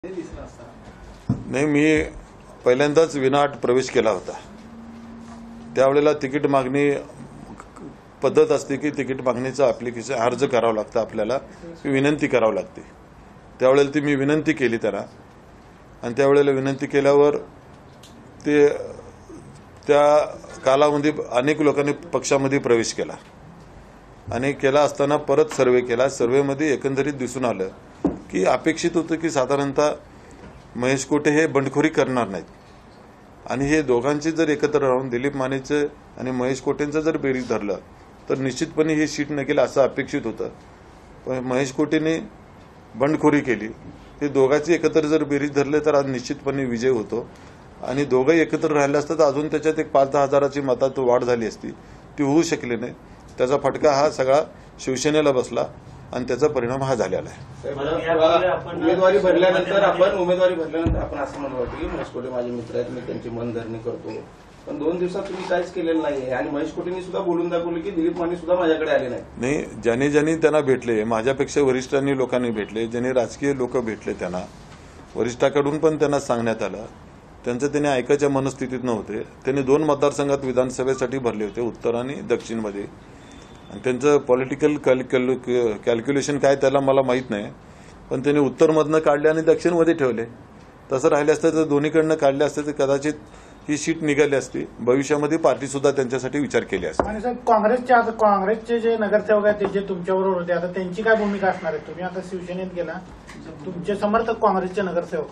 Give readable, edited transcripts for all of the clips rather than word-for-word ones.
नाही, मी पहिल्यांदाच विनाअट प्रवेश केला होता। त्यावेळेला तिकीट मागणी पद्धत असते की तिकीट मागणीचा ऍप्लिकेशन अर्ज करावा लागतो, आपल्याला विनंती करावी लागते। त्यावेळेला ती मी विनंती केली त्यांना, आणि त्यावेळेला विनंती केल्यावर ते त्या कालावधी अनेक लोकांनी पक्षामध्ये प्रवेश केला, आणि केला असताना परत सर्वे केला। सर्वेमध्ये एकंदरीत दिसून आलं की अपेक्षित होतं की साधारणतः महेश कोटे हे बंडखोरी करणार नाहीत, आणि हे दोघांचे जर एकत्र राहून दिलीप मानेचं आणि महेश कोटेंचं जर बेरीज धरलं तर निश्चितपणे हे सीट नकेल असं अपेक्षित होतं। पण महेश कोटेने बंडखोरी केली, हे दोघांची एकत्र जर बेरीज धरले तर आज निश्चितपणे विजय होतो, आणि दोघंही एकत्र राहिले असतं तर अजून त्याच्यात एक 5-10 हजाराची मतात वाढ झाली असती, ती होऊ शकली नाही। त्याचा फटका हा सगळा शिवसेनेला बसला, आणि त्याचा परिणाम हा झालेला आहे। उमेदवारी भरल्यानंतर आपण असं म्हणत होतो की महेश कोटे माझे मित्र आहेत, मी त्यांची मनधरणी करतो, पण 2 दिवसात तुम्ही काहीच केलेलं नाहीये, आणि महेश कोटेंनी सुद्धा बोलून दाखवलं की दिलीप माने सुद्धा माझ्याकडे आले नाही। ज्यांनी त्यांना भेटले, माझ्यापेक्षा वरिष्ठांनी लोकांनी भेटले, ज्यांनी राजकीय लोक भेटले, त्यांना वरिष्ठाकडून पण त्यांना सांगण्यात आलं, त्यांचं त्यांनी ऐकायच्या मनस्थितीत नव्हते। त्यांनी 2 मतदारसंघात विधानसभेसाठी भरले होते, उत्तर आणि दक्षिणमध्ये, आणि त्यांचं पॉलिटिकल कॅल्क्युलेशन काय त्याला मला माहीत नाही, पण त्यांनी उत्तरमधनं काढले आणि दक्षिणमध्ये ठेवले। तसं राहिले असतं तर दोन्हीकडनं काढले असते तर कदाचित ही सीट निघाली असती। भविष्यामध्ये पार्टी सुद्धा त्यांच्यासाठी विचार केली असते। आणि साहेब, काँग्रेसचे जे नगरसेवक आहेत ते जे तुमच्याबरोबर होते, आता त्यांची काय भूमिका असणार आहे? तुम्ही आता शिवसेनेत गेला, तुमचे समर्थक काँग्रेसचे नगरसेवक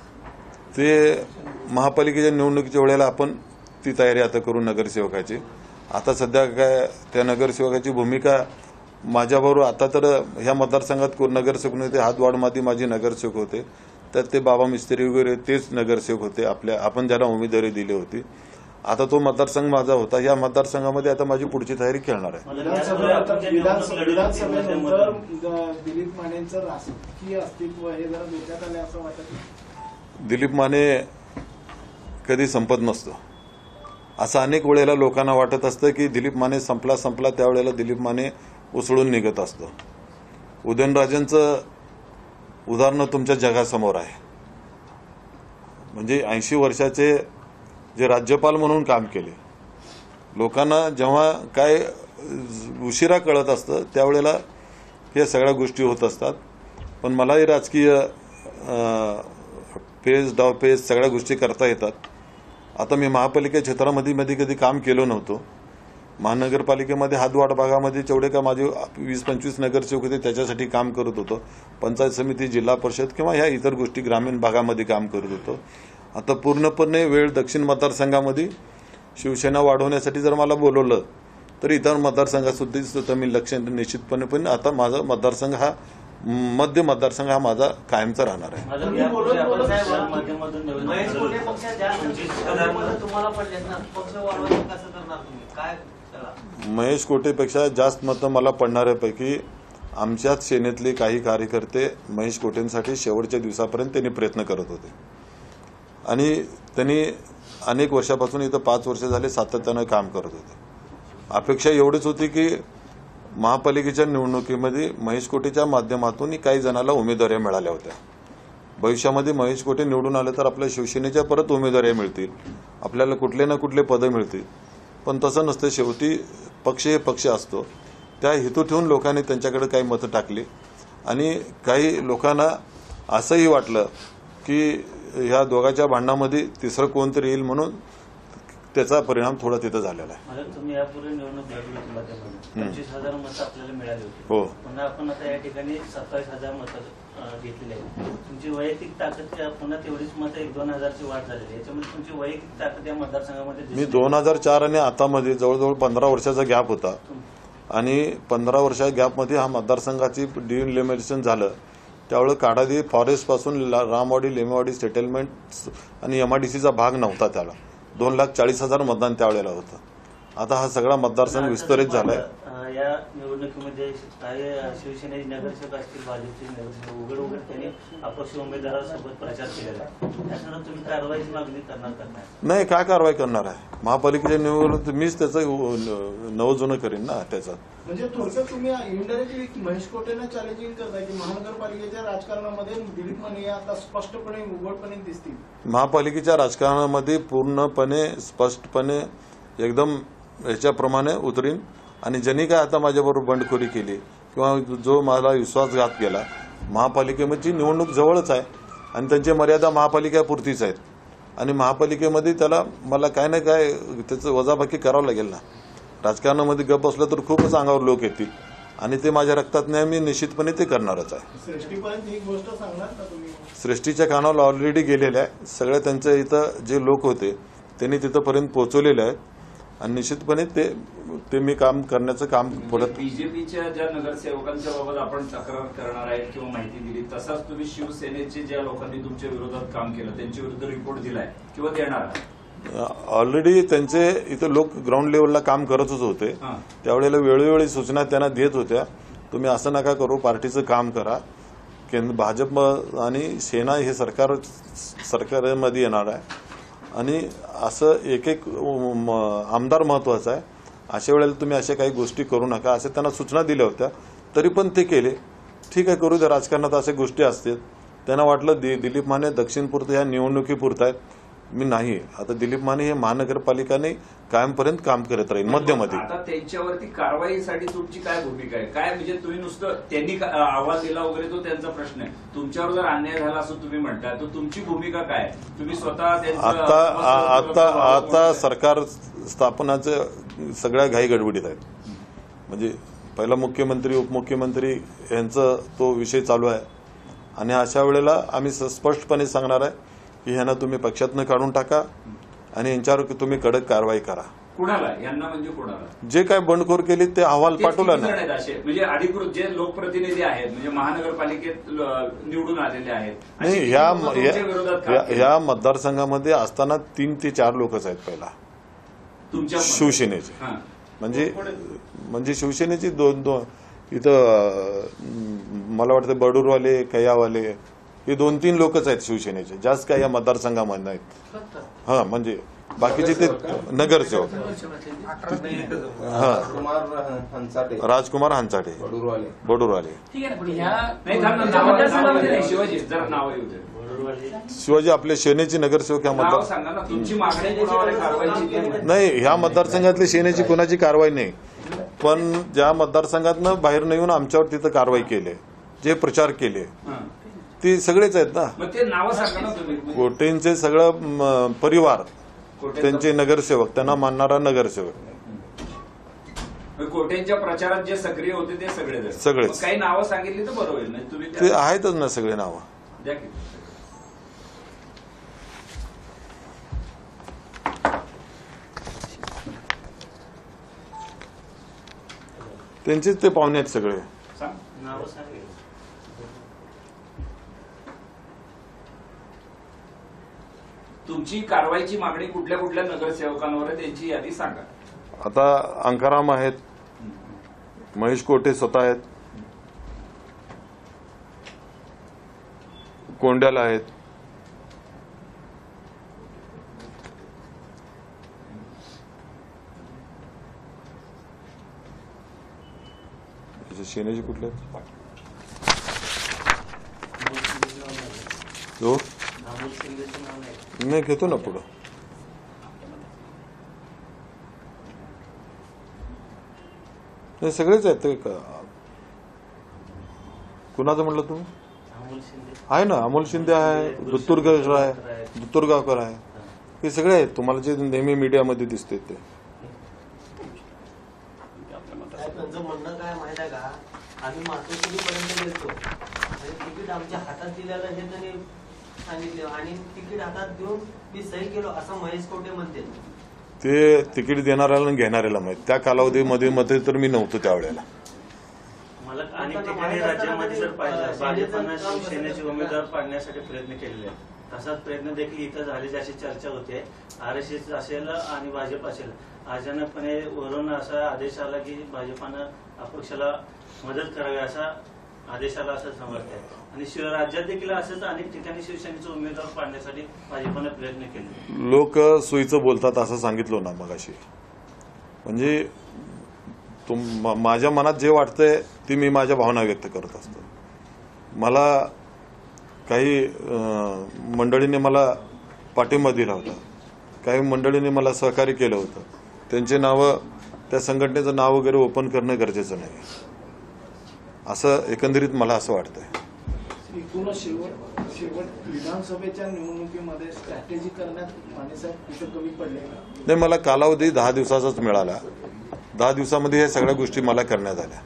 ते महापालिकेच्या निवडणुकीच्या वेळेला आपण ती तयारी आता करू नगरसेवकाची। आता सध्या काय त्या नगरसेवकाची भूमिका माझ्याबरोबर, आता तर ह्या मतदारसंघात नगरसेवक नव्हते, हातवाडमध्ये माझे नगरसेवक होते, तर ते बाबा मिस्त्री वगैरे तेच नगरसेवक होते आपण ज्याला उमेदवारी दिली होती। आता तो मतदारसंघ माझा होता, या मतदारसंघामध्ये आता माझी पुढची तयारी खेळणार आहे। विधानसभेनंतर दिलीप मानेंचं राजकीय अस्तित्व हे जरा धोक्यात आले असं वाटत? दिलीप माने कधी संपत नसतो, असं अनेक वेळेला लोकांना वाटत असतं की दिलीप माने संपला त्यावेळेला दिलीप माने उसळून निघत असतो। उदयनराजेंचं उदाहरण तुमच्या जगासमोर आहे। म्हणजे 80 वर्षाचे जे राज्यपाल म्हणून काम केले, लोकांना जेव्हा काय उशिरा कळत असतं त्यावेळेला हे सगळ्या गोष्टी होत असतात। पण मलाही राजकीय डावपेच सगळ्या गोष्टी करता येतात। आता मी महापालिका क्षेत्रामध्ये कधी काम केलं नव्हतं। महानगरपालिकेमध्ये हातवाड भागामध्ये जेवढे का माझे 20-25 नगरसेवक होते त्याच्यासाठी काम करत होतो। पंचायत समिती, जिल्हा परिषद किंवा ह्या इतर गोष्टी ग्रामीण भागामध्ये काम करत होतो। आता पूर्णपणे वेळ दक्षिण मतदारसंघामध्ये शिवसेना वाढवण्यासाठी जर मला बोलवलं तर इतर मतदारसंघात सुद्धा मी लक्ष निश्चितपणे, पण आता माझा मतदारसंघ हा मध्य मतदारसंघ हा माझा कायमचा राहणार आहे। महेश कोटेपेक्षा जास्त मतं मला पडणाऱ्यापैकी आमच्याच सेनेतले काही कार्यकर्ते महेश कोटेंसाठी शेवटच्या दिवसापर्यंत त्यांनी प्रयत्न करत होते, आणि त्यांनी अनेक वर्षापासून इथं 5 वर्ष झाले सातत्यानं काम करत होते। अपेक्षा एवढीच होती की महापालिकेच्या निवडणुकीमध्ये महेश कोटेच्या माध्यमातून काही जणांना उमेदवाऱ्या मिळाल्या होत्या। भविष्यामध्ये महेश कोटे निवडून आले तर आपल्या शिवसेनेच्या परत उमेदवाऱ्या मिळतील, आपल्याला कुठले ना कुठले पदं मिळतील। पण तसं नसतं, शेवटी पक्ष हे पक्ष असतो। त्या हेतू ठेवून लोकांनी त्यांच्याकडे काही मतं टाकली, आणि काही लोकांना असंही वाटलं की ह्या दोघांच्या भांडणामध्ये तिसरं कोणतरी येईल, म्हणून त्याचा परिणाम थोडा तिथं झालेला आहे। तुम्ही यापूर्वी निवडणूक लढवली होती, 25,000 मतं आपल्याला मिळाली होती। हो, पुन्हा आपण आता या ठिकाणी 27,000 मतं घेतलेली आहे। तुमची वैयक्तिक ताकद पुन्हा तेवढीच मतं 1-2,000ची वाढ झालेली आहे, याच्यामध्ये तुमची वैयक्तिक ताकद या मतदारसंघामध्ये? मी 2004 आणि आतामध्ये जवळजवळ 15 वर्षाचा गॅप होता, आणि 15 वर्षा गॅपमध्ये हा मतदारसंघाची डिलिमिटेशन झालं। त्यावेळेस काडादी फॉरेस्ट पासून रामवाडी, लेमेवाडी सेटलमेंट आणि MIDCचा भाग नव्हता, त्याला 2,40,000 मतदान त्यावेळेला होतं। आता हा सगळा मतदारसंघ विस्तारित झालाय. या निवडणुकीमध्ये काही शिवसेनेचे नगरसेवक असतील, भाजपचे नगरसेवक उघड त्यांनी अपक्ष उमेदवारासोबत प्रचार केलेला आहे. त्यासाठी तुम्ही कारवाईची मागणी करणार का? नाही, काय कारवाई करणार आहे? महापालिकेच्या निवडणूक मीच त्याचं नवजुनं करीन ना त्याचा. म्हणजे थोडक्यात तुम्ही इनडायरेक्टली महेश कोटेंना चॅलेंजिंग करताय की महानगरपालिकेच्या राजकारणामध्ये दिलीप माने आता स्पष्टपणे उघडपणे दिसतील. महापालिकेच्या राजकारणामध्ये पूर्णपणे स्पष्टपणे एकदम ह्याच्याप्रमाणे उतरीन. आणि ज्यांनी काय आता माझ्याबरोबर बंडखोरी केली किंवा जो मला विश्वासघात केला, महापालिकेमध्ये निवडणूक जवळच आहे आणि त्यांची मर्यादा महापालिकेपुरतीच आहेत आणि महापालिकेमध्ये त्याला मला काय ना काय त्याचं वजाबाकी करावं लागेल ना. राजकारणामध्ये गप बसलं तर खूपच अंगावर लोक येतील आणि ते माझ्या रक्तात नाही, मी निश्चितपणे ते करणारच आहे. श्रेष्ठीपर्यंत ही गोष्ट सांगणार का तुम्ही? सृष्टीच्या कानावर ऑलरेडी गेलेल्या आहे. सगळ्या त्यांच्या इथं जे लोक होते त्यांनी तिथंपर्यंत पोहोचवलेले आहेत आणि निश्चितपणे ते मी काम करण्याचं काम पुढे. बीजेपीच्या ज्या नगरसेवकांच्या बाबत आपण तक्रार करणार आहे किंवा माहिती दिली, तसाच तुम्ही शिवसेनेचे ज्या लोकांनी तुमच्या विरोधात काम केलं त्यांच्या विरुद्ध रिपोर्ट दिलाय किंवा देणार? ऑलरेडी त्यांचे इथं लोक ग्राउंड लेवलला काम करतच होते. त्यावेळेला वेळोवेळी सूचना त्यांना देत होत्या, तुम्ही असं नका करू, पार्टीचं काम करा. केंद्र भाजप आणि सेना हे सरकारमध्ये येणार आहे आणि असं एक आमदार महत्वाचा आहे. अशा वेळेला तुम्ही अशा काही गोष्टी करू नका असे त्यांना सूचना दिल्या होत्या. तरी पण ते केले. ठीक आहे, करू द्या. राजकारणात अशा गोष्टी असतात. त्यांना वाटलं दिलीप माने दक्षिणपुरतं ह्या निवडणुकीपुरत आहेत. मी नाही. आता दिलीप माने हे महानगरपालिकाने कायमपर्यंत काम करत राहील मध्यमध्ये. आता त्यांच्यावरती कारवाईसाठी तुमची काय भूमिका आहे? काय म्हणजे तुम्ही नुसतं त्यांनी अहवाल दिला वगैरे तो त्यांचा प्रश्न आहे, तुमच्यावर जर अन्याय झाला असं तुम्ही म्हणताय तर तुमची भूमिका काय? तुम्ही स्वतः आता सरकार स्थापनाचं सगळ्या घाई गडबडीत आहेत. म्हणजे पहिला मुख्यमंत्री उपमुख्यमंत्री यांचा तो विषय चालू आहे आणि अशा वेळेला आम्ही स्पष्टपणे सांगणार आहे की ह्यांना तुम्ही पक्षातनं काढून टाका आणि यांच्यावर तुम्ही कडक कारवाई करा. कुणाला? यांना म्हणजे कुणाला? जे काय बंडखोर केली ते अहवाल पाठवला ना. म्हणजे अधिकृत जे लोकप्रतिनिधी आहेत, म्हणजे महानगरपालिकेत निवडून आलेले आहेत. नाही, ह्या मतदारसंघामध्ये असताना 3 ते 4 लोकच आहेत. पहिला तुमच्या शिवसेनेचे म्हणजे शिवसेनेची दोन इथं मला वाटतं बडूरवाले कयावाले हे 2-3 लोकच आहेत शिवसेनेचे. जास्त काय या मतदारसंघामध्ये नाहीत. हा, म्हणजे बाकीचे ते नगरसेवक. राजकुमार हंचाटे बडूरवाले. शिवाजी जर नाव शिवाजी आपले सेनेचे नगरसेवक ह्या मतदार. तुमची मागणी नाही, ह्या मतदारसंघातली सेनेची कोणाची कारवाई नाही, पण ज्या मतदारसंघातनं बाहेर न येऊन आमच्यावर तिथं कारवाई केली, जे प्रचार केले ते सगळेच आहेत ना. ते नाव सांगा ना तुम्ही. कोटेंचे सगळं परिवार, त्यांचे नगरसेवक, त्यांना मानणारा नगरसेवक. कोटेंच्या प्रचारात जे सक्रिय होते ते सगळेच. काही नावं सांगितली तर बरं होईल. तुम्ही ते आहेतच ना सगळे नावं. द्या की. त्यांचेच ते पाहुणे आहेत सगळे. नावं सांगेल. तुमची कारवाईची मागणी कुठल्या कुठल्या नगरसेवकांवर आहे त्यांची यादी सांगा. आता अंकाराम आहेत, महेश कोटे स्वतः आहेत, कोंड्याला आहेत, सेनेचे कुठले आहेत? हो, नाही घेतो ना पुढं. नाही, सगळेच आहेत ते. कुणाचं म्हटलं तुम्ही? आहे ना, अमोल शिंदे आहे, दुत्तुरगावकर आहे. हे सगळे आहेत तुम्हाला जे नेहमी मीडियामध्ये दिसते ते. त्यांचं म्हणणं काय माहित आहे का, आम्ही मातोश्रीपर्यंत गेलो आणि तिकीट आमच्या हातात दिलेलं हे त्यांनी सांगितले आणि तिकीट हातात देऊन मी सही केलो असं महेश कोटे म्हणते. ते तिकीट देणाऱ्याला आणि घेणाऱ्याला माहित. त्या कालावधीमध्ये मध्ये तर मी नव्हतो त्यावेळेला. मला अनेक ठिकाणी राज्यामध्ये जर पाहिजे भाजपनं शिवसेनेचे उमेदवार पाडण्यासाठी प्रयत्न केलेले आहेत. तसाच प्रयत्न देखील इथं झाल्याची अशी चर्चा होते. RSS असेल आणि भाजप असेल, अचानकपणे वरून असा आदेश आला की भाजपानं अपक्षाला मदत करावी असा आदेश आला असं समजतंय. आणि राज्यात देखील असंच अनेक ठिकाणी शिवसेनेचे उमेदवार पाडण्यासाठी भाजपानं प्रयत्न केले. लोक सोयीचं बोलतात असं सांगितलं ना मगाशी. म्हणजे माझ्या मनात जे वाटतंय ती मी माझ्या भावना व्यक्त करत असतो. मला काही मंडळींनी मला पाठिंबा दिला होता, काही मंडळींनी मला सहकार्य केलं होतं. त्यांचे नावं, त्या संघटनेचं नाव वगैरे ओपन करणं गरजेचं नाही असं एकंदरीत मला असं वाटतंय. एकूणच शेवट विधानसभेच्या निवडणुकीमध्ये स्ट्रॅटेजी करण्यात मानेसाहेब कुठं कमी पडले का? नाही, मला कालावधी 10 दिवसाचाच मिळाला. 10 दिवसामध्ये हे सगळ्या गोष्टी मला करण्यात आल्या.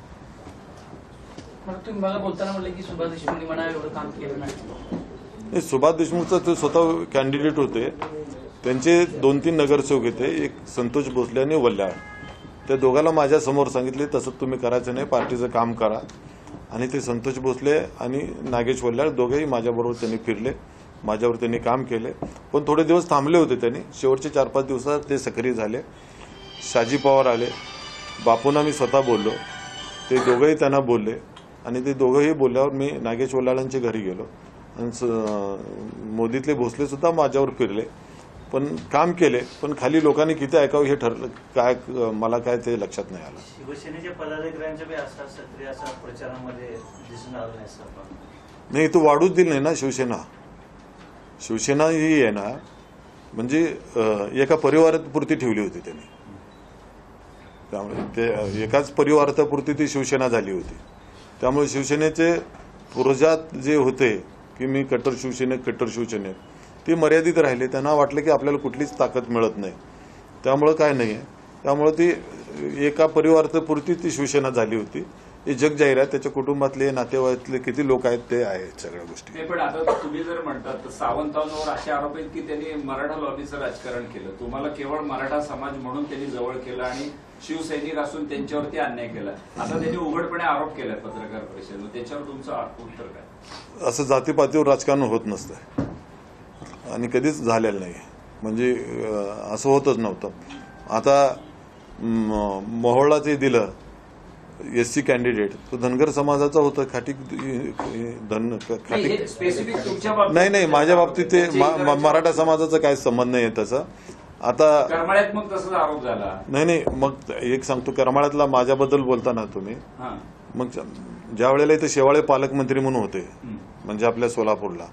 तुम्ही मला बोलताना म्हणले की सुभाष देशमुख म्हणा एवढं काम केलं नाही. सुभाष देशमुखचं ते स्वतः कॅन्डिडेट होते. त्यांचे 2-3 नगरसेवक होते, एक संतोष भोसले आणि वल्ल्याळ. त्या दोघांना माझ्या समोर सांगितले तसं तुम्ही करायचं नाही, पार्टीचं काम करा. आणि ते संतोष भोसले आणि नागेश वल्ल्याळ दोघेही माझ्याबरोबर त्यांनी फिरले, माझ्यावर त्यांनी काम केले. पण थोडे दिवस थांबले होते त्यांनी. शेवटचे 4-5 दिवसात ते सक्रिय झाले. शाजी पवार आले, बापूंना मी स्वतः बोललो, ते दोघंही त्यांना बोलले. आणि ते दोघंही बोलल्यावर मी नागेश वल्ल्याळांच्या घरी गेलो. आणि मोदीतले भोसले सुद्धा माझ्यावर फिरले, पण काम केले. पण खाली लोकांनी किती ऐकावं हे ठरलं काय, मला काय ते लक्षात नाही आलं. शिवसेनेच्या पदाधिकाऱ्यांच्या बी असा सक्रिय असा प्रचारामध्ये दिसून आलं नाही सर. नाही, तो वाढूच दिली नाही ना शिवसेना. शिवसेना ही आहे ना, म्हणजे एका परिवारापुरती ठेवली होती त्यांनी. त्यामुळे ते एकाच परिवारापुरती ती शिवसेना झाली होती. त्यामुळे शिवसेनेचे पुरुषात जे होते की मी कट्टर शिवसेनेत ते मर्यादित राहिले. त्यांना वाटलं की आपल्याला कुठलीच ताकद मिळत नाही, त्यामुळं काय नाही आहे. त्यामुळे ती एका परिवारापुरती ती शिवसेना झाली होती. हे जग जाहीर आहे. त्याच्या कुटुंबातले, नातेवाईकातले किती लोक आहेत ते आहेत सगळ्या गोष्टी. नाही, पण आता तुम्ही जर म्हणतात तर सावंतांवर असे आरोप आहेत की त्यांनी मराठा लॉबीचं राजकारण केलं. तुम्हाला केवळ मराठा समाज म्हणून त्यांनी जवळ केलं आणि शिवसैनिक असून त्यांच्यावरती अन्याय केला. आता त्यांनी उघडपणे आरोप केलाय पत्रकार परिषदेवर. त्याच्यावर तुमचं उत्तर काय? असं जातीपातीवर राजकारण होत नसतं आणि कधीच झालेलं नाही. म्हणजे असं होतच नव्हतं. आता मोहोळला जे दिलं SC कॅन्डिडेट, तो धनगर समाजाचा होता. नाही, माझ्या बाबतीत ते मराठा समाजाचा काही संबंध नाही त्याचा. आता करमाळ्यात मग तसाच आरोप झाला. नाही, मग एक सांगतो, करमाळ्यातला माझ्याबद्दल बोलताना तुम्ही, मग ज्या वेळेला इथे शेवाळे पालकमंत्री म्हणून होते, म्हणजे आपल्या सोलापूरला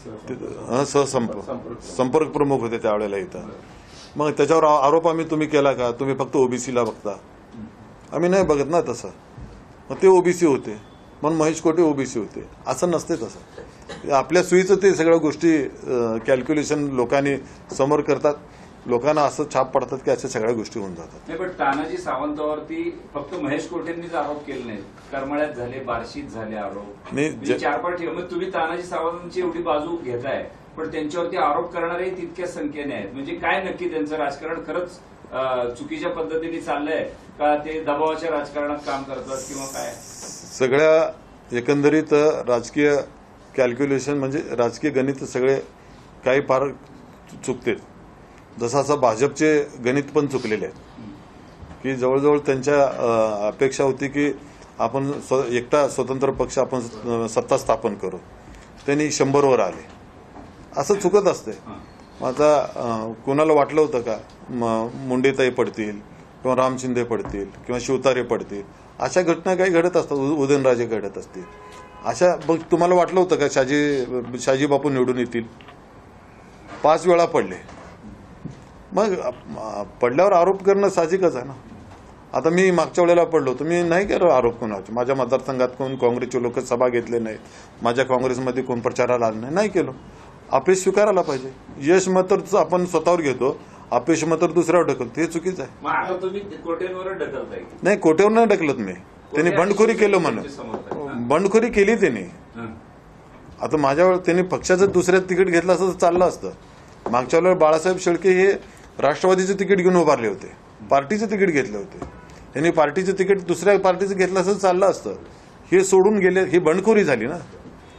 संपर्क प्रमुख होते त्यावेळेला इथं. मग त्याच्यावर आरोप तुम्ही केला का? तुम्ही फक्त ओबीसीला बघता. आम्ही नाही बघत ना तसं. मग ते ओबीसी होते म्हणून महेश कोटे ओबीसी होते असं नसते. तसं आपल्या सोयीचं ते सगळ्या गोष्टी कॅल्क्युलेशन लोकांनी समोर करतात. लोकांना असं छाप पडतात की अशा सगळ्या गोष्टी होऊन जातात. नाही, पण तानाजी सावंतावरती फक्त महेश कोटेंनीच आरोप केले नाहीत. करमाळ्यात झाले, बार्शीत झाले आरोप. नाही, 4-5 ठिकाणी. मग तुम्ही तानाजी सावंतांची एवढी बाजू घेताय, पण त्यांच्यावरती आरोप करणारे तितक्या संख्येने आहेत. म्हणजे काय नक्की त्यांचं राजकारण खरंच चुकीच्या पद्धतीने चाललंय का? ते दबावाच्या राजकारणात काम करतात किंवा काय? सगळ्या एकंदरीत राजकीय कॅल्क्युलेशन म्हणजे राजकीय गणित सगळे काही फार चुकते. जसं भाजपचे गणित पण चुकलेले आहेत की जवळजवळ त्यांच्या अपेक्षा होती की आपण एकटा स्वतंत्र पक्ष आपण सत्ता स्थापन करू. त्यांनी 100वर आले. असं चुकत असते. आता कोणाला वाटलं होतं का मुंडेताई पडतील किंवा राम शिंदे पडतील किंवा शिवतारे पडतील? अशा घटना काही घडत असतात. उदयनराजे घडत असतील. अशा तुम्हाला वाटलं होतं का शाजी बापू निवडून येतील? 5 वेळा पडले. मग पडल्यावर आरोप करणं साहजिकच आहे ना. आता मी मागच्या वेळेला पडलो तर मी नाही केलं आरोप कोणाचे. माझ्या मतदारसंघात कोण काँग्रेसचे लोक सभा घेतले नाहीत, माझ्या काँग्रेसमध्ये कोण प्रचाराला आलं नाही केलं. अपयश स्वीकारायला पाहिजे. यश मत तर आपण स्वतःवर घेतो, अपयश मत तर दुसऱ्यावर ढकलतो. हे चुकीचं आहे. मग आता तुम्ही कोटेंवर ढकलताय? नाही, कोटेवर नाही ढकलत मी. त्यांनी बंडखोरी केलं म्हणून. बंडखोरी केली त्यांनी. आता माझ्यावर त्यांनी पक्षाचं दुसऱ्या तिकीट घेतलं असतं तर चाललं असतं. मागच्या वेळेला बाळासाहेब शेळके हे राष्ट्रवादीचे तिकीट घेऊन उभारले होते, पार्टीचे तिकीट घेतले होते. त्यांनी पार्टीचे तिकीट दुसऱ्या पार्टीचं घेतलं असं चाललं असतं. हे सोडून गेले. ही बंडखोरी झाली ना.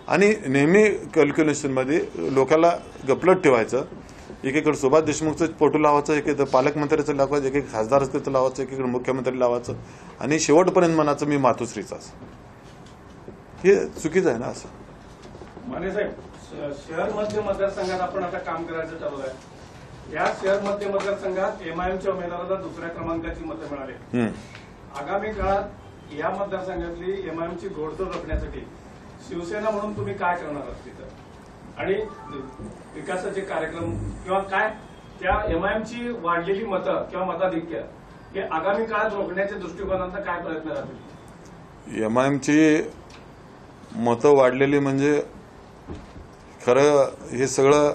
आणि नेहमी कॅल्क्युलेशनमध्ये लोकांना गपलत ठेवायचं. एकीकडे सुभाष देशमुखचं फोटो लावायचं, एकीकडे पालकमंत्र्याचं लावायचं, एकीकडे खासदाराचं लावायचं, एकीकडे मुख्यमंत्री लावायचं आणि शेवटपर्यंत म्हणायचं मी मातोश्रीचाच. हे चुकीचं आहे ना. असं माने साहेब, शहर मध्य मतदारसंघात आपण आता काम करायचं ठरवलं आहे. या शहर मध्य मतदारसंघात एमआयएमच्या उमेदवाराला दुसऱ्या क्रमांकाची मतं मिळाली. आगामी काळात या मतदारसंघातली एमआयएमची घोडदौड रोखण्यासाठी शिवसेना म्हणून तुम्ही काय करणार आहात तिथं, आणि विकासाचे कार्यक्रम किंवा काय त्या एमआयएमची वाढलेली मतं किंवा मताधिक्य हे आगामी काळात रोखण्याच्या दृष्टिकोनातून काय प्रयत्न राहतील? एमआयएमची मतं वाढलेली म्हणजे खरं हे सगळं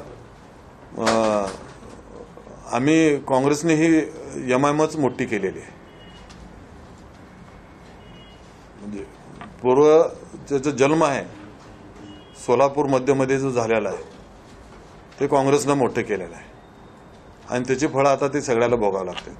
आम्ही काँग्रेसने ही एमआयएमच मोठी केलेली आहे. म्हणजे पूर्व त्याचा जन्म आहे सोलापूर मध्यमध्ये जो झालेला आहे ते काँग्रेसनं मोठं केलेलं आहे आणि त्याची फळं आता ते सगळ्याला भोगावं लागतात.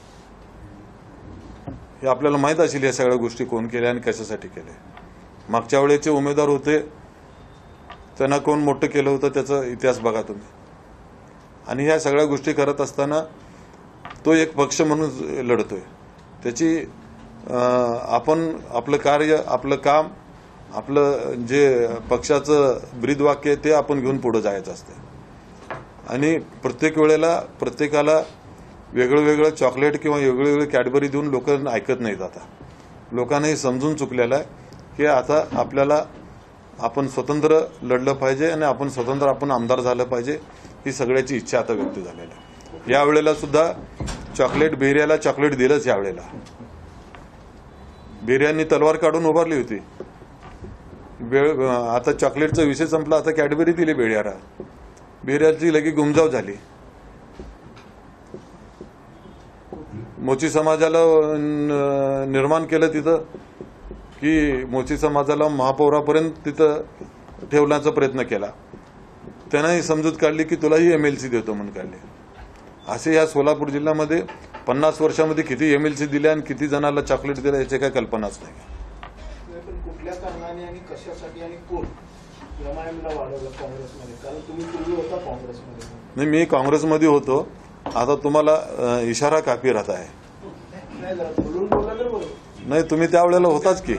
हे आपल्याला माहीत असेल या सगळ्या गोष्टी कोण केल्या आणि कशासाठी केल्या. मागच्या वेळेचे उमेदवार होते त्यांना कोण मोठं केलं होतं त्याचा इतिहास बघा तुम्ही. आणि ह्या सगळ्या गोष्टी करत असताना तो एक पक्ष म्हणून लढतोय. त्याची आपण आपलं कार्य, आपलं काम, आपलं जे पक्षाचं ब्रीदवाक्य आहे ते आपण घेऊन पुढे जायचं असतं. आणि प्रत्येक वेळेला प्रत्येकाला वेगळं वेगळं चॉकलेट किंवा वेगळे वेगळे कॅडबरी देऊन लोक ऐकत नाहीत. आता लोकांना हे समजून चुकलेलं आहे की आता आपल्याला आपण स्वतंत्र लढलं पाहिजे आणि आपण स्वतंत्र आपण आमदार झालं पाहिजे ही सगळ्याची इच्छा आता व्यक्त झालेली आहे. यावेळेला सुद्धा चॉकलेट बेरियाला चॉकलेट दिलंच. यावेळेला बेरियांनी तलवार काढून उभारली होती. आता चॉकलेटचा विषय संपला, आता कॅडबरी दिली बेरियाला. बेरियाची लगी गुमजाव झाली. मोची समाजाला निर्माण केलं तिथं की मोची समाजाला महापौरापर्यंत तिथं ठेवण्याचा प्रयत्न केला. त्यांनाही समजूत काढली की तुलाही एमएलसी देतो म्हणून काढली. असे या सोलापूर जिल्ह्यामध्ये 50 वर्षामध्ये किती एमएलसी दिल्या आणि किती जणांना चॉकलेट दिल्या याची काही कल्पनाच नाही. पण कुठल्या कारणाने आणि कशासाठी आणि कोण एमआयएमला वाढवलं काँग्रेसमध्ये? कारण तुम्ही पूर्वी होता काँग्रेसमध्ये. नाही, मी काँग्रेसमध्ये होतो. आता तुम्हाला इशारा काफी राहत आहे. नाही, जरा बोलून बोलला तर बरोबर. नाही, तुम्ही त्यावेळेला होताच की.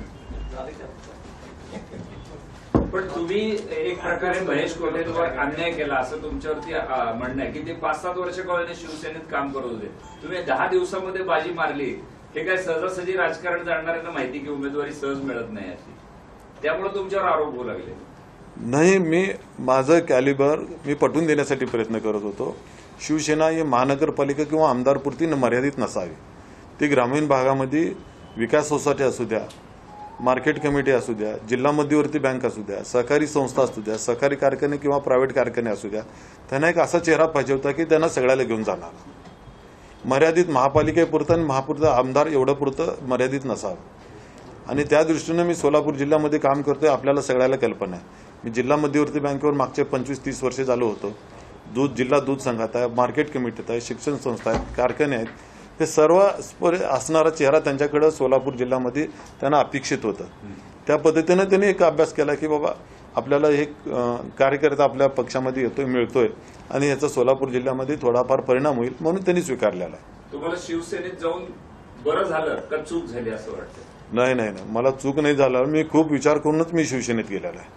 पण तुम्ही एक प्रकारे महेश कोल्हेंवर अन्याय केला असं तुमच्यावरती म्हणणं आहे की ते 5-7 वर्ष कॉलेज शिवसेनेत काम करत होते. तुम्ही 10 दिवसामध्ये बाजी मारली. हे काय सहजासहजी राजकारण जाणणाऱ्यांना माहिती की उमेदवारी सहज मिळत नाही अशी, त्यामुळे तुमच्यावर आरोप होऊ लागले. नाही, मी माझं कॅलिबर मी पटवून देण्यासाठी प्रयत्न करत होतो. शिवसेना ही महानगरपालिका किंवा आमदारपुरती मर्यादित नसावी. ती ग्रामीण भागामध्ये विकास सोसायटी असू द्या, मार्केट कमिटी असू द्या, जिल्हा मध्यवर्ती बँक असू द्या, सहकारी संस्था असू द्या, सहकारी कारखाने किंवा प्रायव्हेट कारखाने असू द्या, त्यांना एक असा चेहरा पाहिजे होता की त्यांना सगळ्याला घेऊन जाणार. मर्यादित महापालिकेपुरतं आणि महापुरतं आमदार एवढं पुरतं मर्यादित नसावं. आणि त्या दृष्टीनं मी सोलापूर जिल्ह्यामध्ये काम करतोय. आपल्याला सगळ्याला कल्पना आहे. मी जिल्हा मध्यवर्ती बँकेवर मागचे 25-30 वर्षे झालो होतो. जिल्हा दूध संघात आहे, मार्केट कमिटीत आहे, शिक्षण संस्था आहेत, कारखाने आहेत. हे सर्व असणारा चेहरा त्यांच्याकडे सोलापूर जिल्ह्यामध्ये त्यांना अपेक्षित होतं. त्या पद्धतीनं त्यांनी एक अभ्यास केला की बाबा आपल्याला एक कार्यकर्ता आपल्या पक्षामध्ये येतोय, मिळतोय आणि याचा सोलापूर जिल्ह्यामध्ये थोडाफार परिणाम होईल म्हणून त्यांनी स्वीकारलेला आहे. तुम्हाला शिवसेनेत जाऊन बरं झालं का चूक झाली असं वाटतं? नाही नाही नाही, मला चूक नाही झाला. मी खूप विचार करूनच मी शिवसेनेत गेलेला आहे.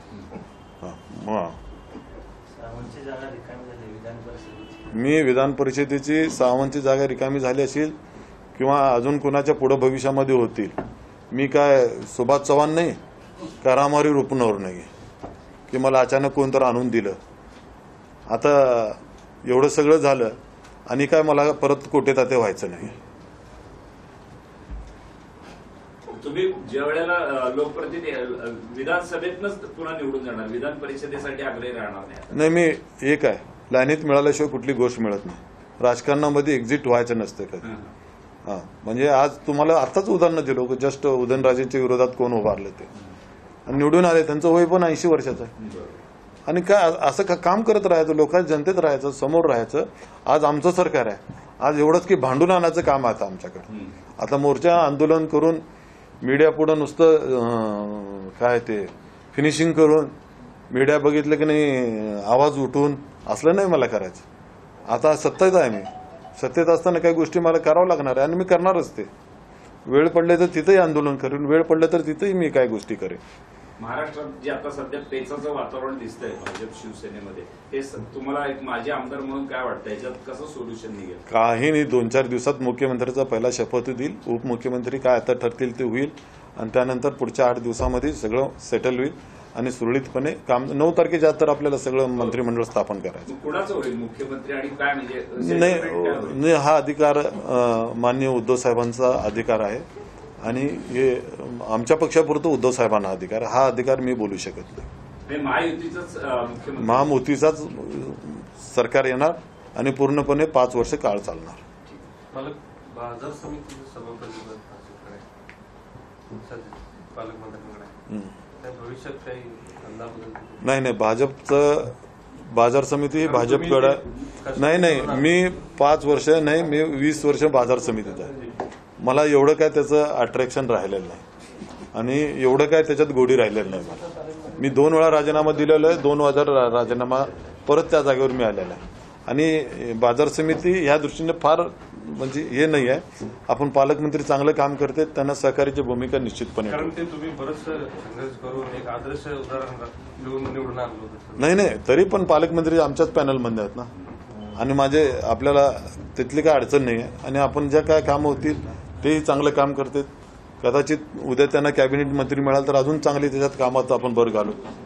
मी विधान परिषदेची सावंतची जागा रिकामी झाली असेल किंवा अजून कोणाच्या पुढे भविष्यामध्ये होतील. मी काय सुभाष चव्हाण नाही का रामहरी रुपनवर नाही की मला अचानक कोणतर आणून दिलं. आता एवढं सगळं झालं आणि काय मला परत कोटे ताते व्हायचं नाही. तुम्ही ज्या वेळेला लोकप्रतिनिधी विधानसभेतनंच पुन्हा निवडून जाणार, विधान परिषदेसाठी आग्रही राहणार नाही? नाही, मी एक आहे, लाईनीत मिळाल्याशिवाय कुठली गोष्ट मिळत नाही. राजकारणामध्ये एक्झिट व्हायचं नसतं कधी. म्हणजे आज तुम्हाला आताच उदाहरण दिलो की जस्ट उदयनराजेंच्या विरोधात कोण उभारलं ते आणि निवडून आले. त्यांचं वय पण 80 वर्षाचं आहे. आणि काय असं काम करत राहायचं, लोकांच्या जनतेत राहायचं, समोर राहायचं. आज आमचं सरकार आहे. आज एवढंच की भांडून आणायचं काम आहे आमच्याकडे. आता मोर्चा आंदोलन करून मीडिया पुढे नुसतं काय ते फिनिशिंग करून मीडिया बघितलं की नाही आवाज उठून असलं नाही मला करायचं. आता सत्तेत आहे मी, सत्तेत असताना काही गोष्टी मला करावं लागणार आहे आणि मी करणारच ते. वेळ पडले तर तिथंही आंदोलन करेन, वेळ पडले तर तिथंही मी काही गोष्टी करेन. महाराष्ट्रात जे आता सध्या पेचाचं वातावरण दिसतंय भाजप शिवसेनेमध्ये, हे तुम्हाला एक माजी आमदार म्हणून काय वाटतं, याच्यात कसं सोल्युशन निघेल? काही नाही, 2-4 दिवसात मुख्यमंत्र्याचा पहिला शपथ देईल, उपमुख्यमंत्री काय आता ठरतील ते होईल आणि त्यानंतर पुढच्या 8 दिवसामध्ये सगळं सेटल होईल आणि सुरळीतपणे काम 9 तारखेच्या आत तर आपल्याला सगळं मंत्रिमंडळ स्थापन करायचं. कुणाचं होईल मुख्यमंत्री आणि काय म्हणजे नाही, हा अधिकार माननीय उद्धव साहेबांचा अधिकार आहे आणि हे आमच्या पक्षापुरतं उद्धव साहेबांना अधिकार, हा अधिकार मी बोलू शकत नाही. महायुतीचंच मुख्यमंत्री, महायुतीचाच सरकार येणार आणि पूर्णपणे 5 वर्ष काळ चालणार. बाजार समितीचं सभापती पालकमंत्र्यांकडे भविष्यात काही नाही, भाजपचं बाजार समिती ही भाजपकडे नाही, मी 5 वर्ष नाही, मी 20 वर्ष बाजार समितीत आहे. मला एवढं काय त्याचं अट्रॅक्शन राहिलेलं नाही आणि एवढं काय त्याच्यात गोडी राहिलेलं नाही. मी 2 वेळा राजीनामा दिलेला आहे, 2 वेळा राजीनामा परत त्या जागेवर मी आलेला आहे आणि बाजार समिती ह्या दृष्टीने फार म्हणजे हे नाही आहे. आपण पालकमंत्री चांगलं काम करते, त्यांना सहकार्याची भूमिका निश्चितपणे. कारण ते तुम्ही बरंच संघर्ष करून एक आदर्श उदाहरण निवडून आणलं होतं. नाही, तरी पण पालकमंत्री आमच्याच पॅनलमध्ये आहेत ना आणि माझे आपल्याला तिथली काय अडचण नाही आहे आणि आपण ज्या काय कामं होतील तेही चांगलं काम करतात. कदाचित उद्या त्यांना कॅबिनेट मंत्री मिळालं तर अजून चांगली त्याच्यात कामात आपण भर घालू.